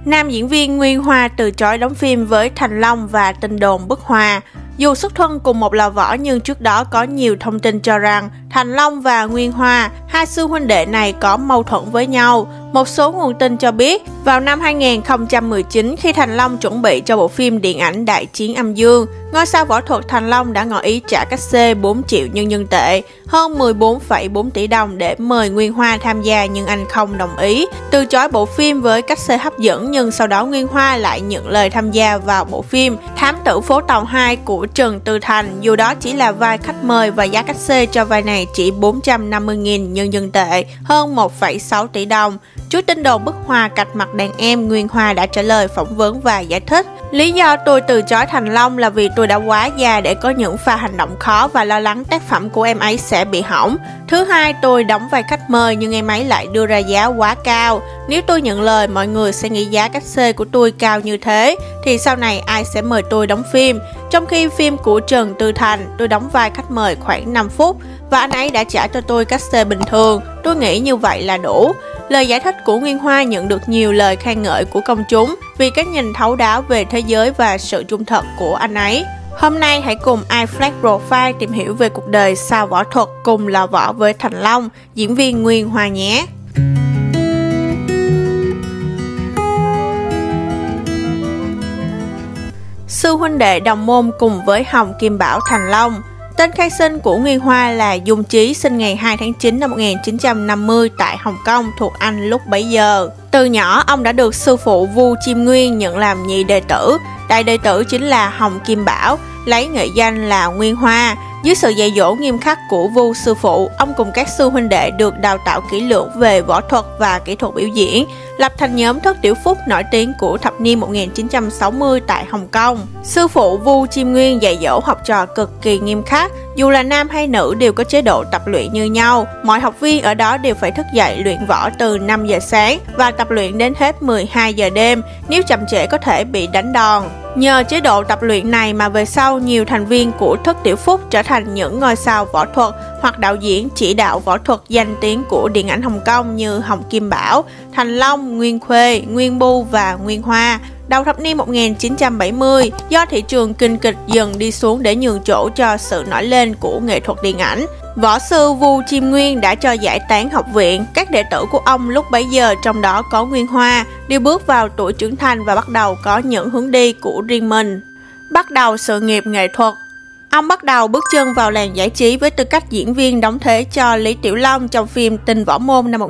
Nam diễn viên Nguyên Hoa từ chối đóng phim với Thành Long và tin đồn bức hòa. Dù xuất thân cùng một lò võ nhưng trước đó có nhiều thông tin cho rằng Thành Long và Nguyên Hoa, hai sư huynh đệ này có mâu thuẫn với nhau. Một số nguồn tin cho biết, vào năm 2019 khi Thành Long chuẩn bị cho bộ phim điện ảnh Đại Chiến Âm Dương, ngôi sao võ thuật Thành Long đã ngỏ ý trả cát xê 4 triệu nhân dân tệ, hơn 14,4 tỷ đồng để mời Nguyên Hoa tham gia nhưng anh không đồng ý, từ chối bộ phim với cát xê hấp dẫn, nhưng sau đó Nguyên Hoa lại nhận lời tham gia vào bộ phim Thám tử phố Tàu 2 của Trần Tư Thành, dù đó chỉ là vai khách mời và giá cát xê cho vai này chỉ 450.000 nhân dân tệ, hơn 1,6 tỷ đồng. Trước tin đồn bức hòa cạch mặt đàn em, Nguyên Hoa đã trả lời phỏng vấn và giải thích: lý do tôi từ chối Thành Long là vì tôi đã quá già để có những pha hành động khó và lo lắng tác phẩm của em ấy sẽ bị hỏng. Thứ hai, tôi đóng vai khách mời nhưng em ấy lại đưa ra giá quá cao. Nếu tôi nhận lời, mọi người sẽ nghĩ giá cát xê của tôi cao như thế, thì sau này ai sẽ mời tôi đóng phim? Trong khi phim của Trần Tư Thành, tôi đóng vai khách mời khoảng 5 phút và anh ấy đã trả cho tôi cát xê bình thường. Tôi nghĩ như vậy là đủ. Lời giải thích của Nguyên Hoa nhận được nhiều lời khen ngợi của công chúng vì cái nhìn thấu đáo về thế giới và sự trung thực của anh ấy. Hôm nay hãy cùng iFlash Profile tìm hiểu về cuộc đời sao võ thuật cùng lò võ với Thành Long, diễn viên Nguyên Hoa nhé. Sư huynh đệ đồng môn cùng với Hồng Kim Bảo Thành Long. Tên khai sinh của Nguyên Hoa là Dung Chí, sinh ngày 2 tháng 9 năm 1950 tại Hồng Kông thuộc Anh lúc bấy giờ. Từ nhỏ, ông đã được sư phụ Vu Chim Nguyên nhận làm nhị đệ tử. Đại đệ tử chính là Hồng Kim Bảo, lấy nghệ danh là Nguyên Hoa. Dưới sự dạy dỗ nghiêm khắc của Vu sư phụ, ông cùng các sư huynh đệ được đào tạo kỹ lưỡng về võ thuật và kỹ thuật biểu diễn, lập thành nhóm Thất Tiểu Phúc nổi tiếng của thập niên 1960 tại Hồng Kông. Sư phụ Vu Chim Nguyên dạy dỗ học trò cực kỳ nghiêm khắc, dù là nam hay nữ đều có chế độ tập luyện như nhau. Mọi học viên ở đó đều phải thức dậy luyện võ từ 5 giờ sáng và tập luyện đến hết 12 giờ đêm, nếu chậm trễ có thể bị đánh đòn. Nhờ chế độ tập luyện này mà về sau nhiều thành viên của Thất Tiểu Phúc trở thành những ngôi sao võ thuật hoặc đạo diễn chỉ đạo võ thuật danh tiếng của điện ảnh Hồng Kông như Hồng Kim Bảo, Thành Long, Nguyên Khuê, Nguyên Bu và Nguyên Hoa. Đầu thập niên 1970, do thị trường kinh kịch dần đi xuống để nhường chỗ cho sự nổi lên của nghệ thuật điện ảnh, võ sư Vu Chim Nguyên đã cho giải tán học viện. Các đệ tử của ông lúc bấy giờ, trong đó có Nguyên Hoa, đều bước vào tuổi trưởng thành và bắt đầu có những hướng đi của riêng mình. Bắt đầu sự nghiệp nghệ thuật, ông bắt đầu bước chân vào làng giải trí với tư cách diễn viên đóng thế cho Lý Tiểu Long trong phim Tình Võ Môn năm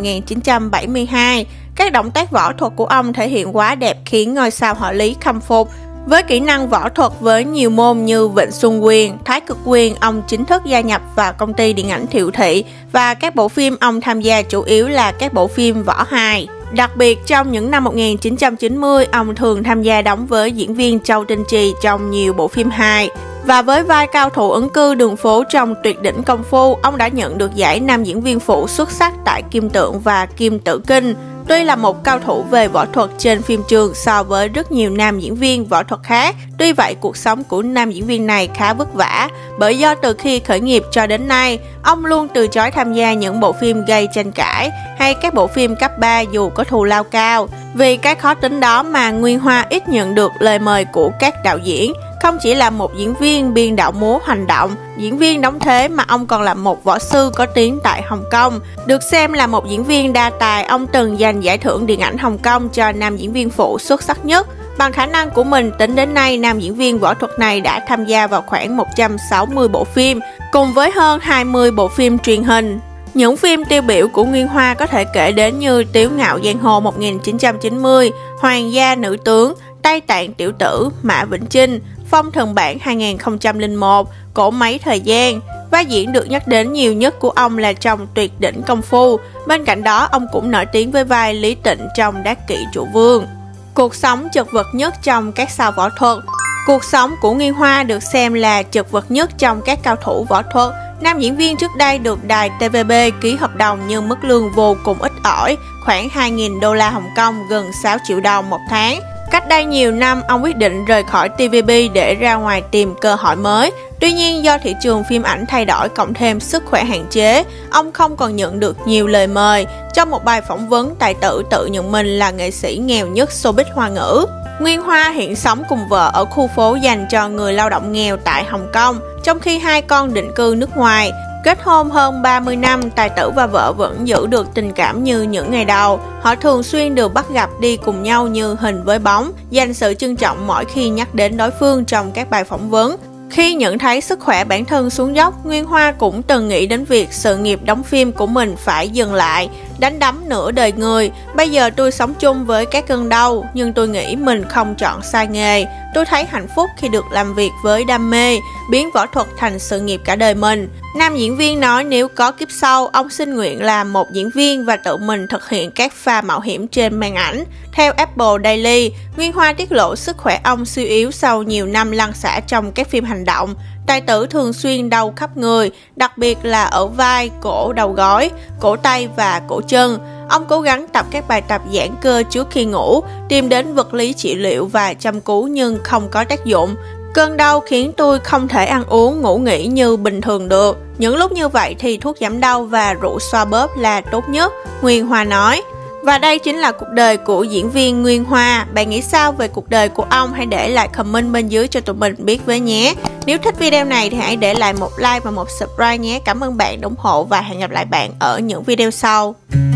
1972. Các động tác võ thuật của ông thể hiện quá đẹp khiến ngôi sao họ Lý khâm phục. Với kỹ năng võ thuật với nhiều môn như Vịnh Xuân Quyền, Thái Cực Quyền, ông chính thức gia nhập vào công ty điện ảnh Thiệu Thị và các bộ phim ông tham gia chủ yếu là các bộ phim võ hài. Đặc biệt trong những năm 1990, ông thường tham gia đóng với diễn viên Châu Tinh Trì trong nhiều bộ phim hài. Và với vai cao thủ ẩn cư đường phố trong Tuyệt đỉnh công phu, ông đã nhận được giải nam diễn viên phụ xuất sắc tại Kim Tượng và Kim Tử Kinh. Tuy là một cao thủ về võ thuật trên phim trường so với rất nhiều nam diễn viên võ thuật khác, tuy vậy cuộc sống của nam diễn viên này khá vất vả, bởi do từ khi khởi nghiệp cho đến nay, ông luôn từ chối tham gia những bộ phim gây tranh cãi hay các bộ phim cấp 3 dù có thù lao cao. Vì cái khó tính đó mà Nguyên Hoa ít nhận được lời mời của các đạo diễn. Không chỉ là một diễn viên biên đạo múa hành động, diễn viên đóng thế mà ông còn là một võ sư có tiếng tại Hồng Kông. Được xem là một diễn viên đa tài, ông từng giành giải thưởng điện ảnh Hồng Kông cho nam diễn viên phụ xuất sắc nhất. Bằng khả năng của mình, tính đến nay, nam diễn viên võ thuật này đã tham gia vào khoảng 160 bộ phim, cùng với hơn 20 bộ phim truyền hình. Những phim tiêu biểu của Nguyên Hoa có thể kể đến như Tiếu Ngạo Giang Hồ 1990, Hoàng gia nữ tướng, Tây Tạng tiểu tử, Mã Vĩnh Chinh, Phong Thần Bảng 2001, Cỗ máy thời gian. Vai diễn được nhắc đến nhiều nhất của ông là trong Tuyệt đỉnh công phu. Bên cạnh đó, ông cũng nổi tiếng với vai Lý Tịnh trong Đát Kỵ Trụ Vương. Cuộc sống chật vật nhất trong các sao võ thuật. Cuộc sống của Nguyên Hoa được xem là chật vật nhất trong các cao thủ võ thuật. Nam diễn viên trước đây được đài TVB ký hợp đồng nhưng mức lương vô cùng ít ỏi, khoảng 2.000 đô la Hồng Kông, gần 6 triệu đồng một tháng. Cách đây nhiều năm, ông quyết định rời khỏi TVB để ra ngoài tìm cơ hội mới. Tuy Tuy nhiên do thị trường phim ảnh thay đổi cộng thêm sức khỏe hạn chế, ông không còn nhận được nhiều lời mời. Trong một bài phỏng vấn, tài tử tự nhận mình là nghệ sĩ nghèo nhất showbiz Hoa ngữ. Nguyên Hoa hiện sống cùng vợ ở khu phố dành cho người lao động nghèo tại Hồng Kông, trong khi hai con định cư nước ngoài. Kết hôn hơn 30 năm, tài tử và vợ vẫn giữ được tình cảm như những ngày đầu. Họ thường xuyên được bắt gặp đi cùng nhau như hình với bóng, dành sự trân trọng mỗi khi nhắc đến đối phương trong các bài phỏng vấn. Khi nhận thấy sức khỏe bản thân xuống dốc, Nguyên Hoa cũng từng nghĩ đến việc sự nghiệp đóng phim của mình phải dừng lại, đánh đấm nửa đời người. Bây giờ tôi sống chung với các cơn đau, nhưng tôi nghĩ mình không chọn sai nghề. Tôi thấy hạnh phúc khi được làm việc với đam mê, biến võ thuật thành sự nghiệp cả đời mình. Nam diễn viên nói nếu có kiếp sau, ông xin nguyện làm một diễn viên và tự mình thực hiện các pha mạo hiểm trên màn ảnh. Theo Apple Daily, Nguyên Hoa tiết lộ sức khỏe ông suy yếu sau nhiều năm lăn xả trong các phim hành động. Tài tử thường xuyên đau khắp người, đặc biệt là ở vai, cổ, đầu gối, cổ tay và cổ chân. Ông cố gắng tập các bài tập giãn cơ trước khi ngủ, tìm đến vật lý trị liệu và chăm cứu nhưng không có tác dụng. Cơn đau khiến tôi không thể ăn uống, ngủ nghỉ như bình thường được. Những lúc như vậy thì thuốc giảm đau và rượu xoa bóp là tốt nhất, Nguyên Hoa nói. Và đây chính là cuộc đời của diễn viên Nguyên Hoa. Bạn nghĩ sao về cuộc đời của ông? Hãy để lại comment bên dưới cho tụi mình biết với nhé. Nếu thích video này thì hãy để lại một like và một subscribe nhé. Cảm ơn bạn đã ủng hộ và hẹn gặp lại bạn ở những video sau.